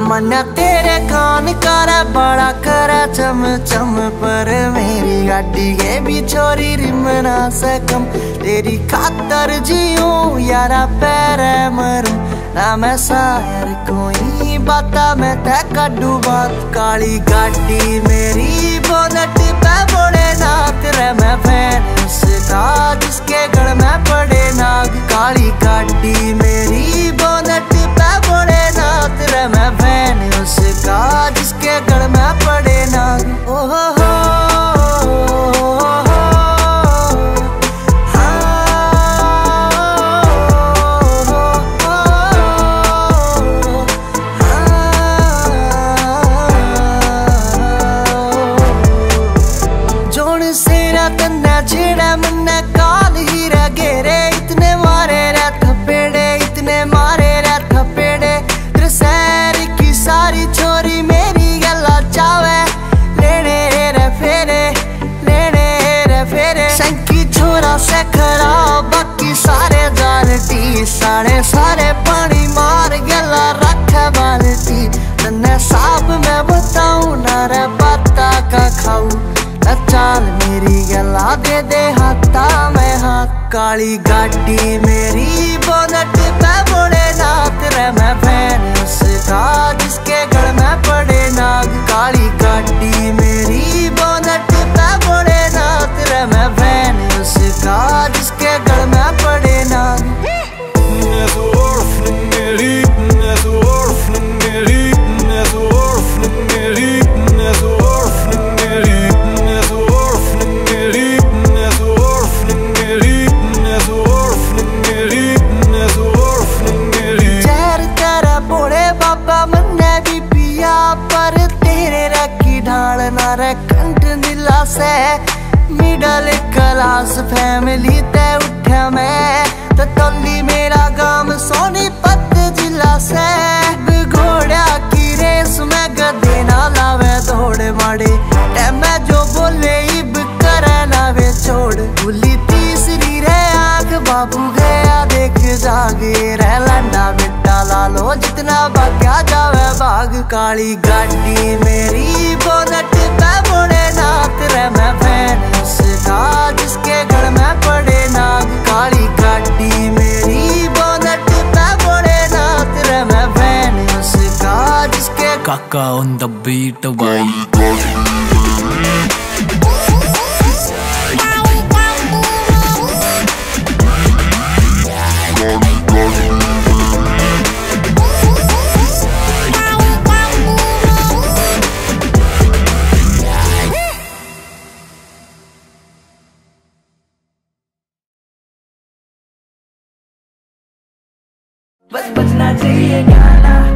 मन्ना तेरे कान कर बड़ा कर चम चम, पर मेरी गाड़ी के भी छोरी रिम ना सकम। तेरी खातर जीऊं यारा पैर मरूं ना मैं शायर कोई बाता मैं तै कड्डू बात। काली गाड़ी मेरी बोनट पे बोले नाथ रे, मैं फैन उसका जिसके गल में पड़े नाग। काली गाड़ी मेरी बोनट पे बोले नाथ रे, मैं फैन उसका जिसके गल में पड़े नाग। ओ हो जेड़ा मन्ने काल ही रह गेरे, इतने मारे रे थपेड़े, इतने मारे रे थपेड़े। तेरे सैर की सारी छोरी मेरी गला चावे, लेने रे फेरे, लेने रे फेरे। शंकी छोरा से खड़ा बाकी सारे जानती, सारे सारे पानी मार गला रख बाल्टी। तन्ने साहब मैं बताऊं ना रे बाता का खाऊं, चाल मेरी गला दे दे हाथा में हाथ। काली गाड़ी मेरी बोनट पे बोले नाथ रे, मैं फैन उसका जिसके गल में पड़े नाग। काली गाड़ी मेरी बोनट पे बोले नाथ रे, मैं फैन उसका जिसके गल में पड़े नाग। पर तेरे रखी ढाल ना रे कंठ नीला से, मिडल क्लास फैमिली ते उठा मैं। तो तोली मेरा गांव सोनीपत जिला से, घोड़ा की रेस में गधे ना लावे दौड़ माड़े। मैं जो बोले इब करे ना वे छोड़, भूली तीसरी रे आंख बाबू गया देख जागे रे। लंडा बेटा लालो जितना भाग्या जावे भाग। काली गाड़ी मेरी बोनट पे बोले नाथ रे, मैं फैन उसका जिसके गल में पड़े नाग। काली गाड़ी मेरी बोनट पे बोले नाथ रे, मैं फैन उसका जिसके काका ऑन द बीट भाई। बस बजना चाहिए गाना।